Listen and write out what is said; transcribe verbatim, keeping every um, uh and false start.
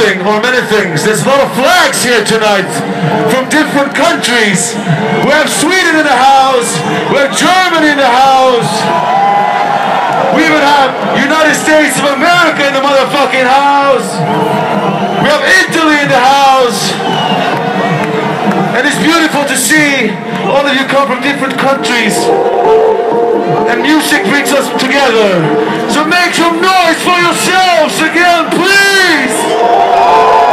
something or many things. There's a lot of flags here tonight from different countries. We have Sweden in the house. We have Germany in the house. We even have United States of America in the motherfucking house. We have Italy in the house. And it's beautiful to see all of you come from different countries. And music brings us together. So make some noise for yourselves again, please!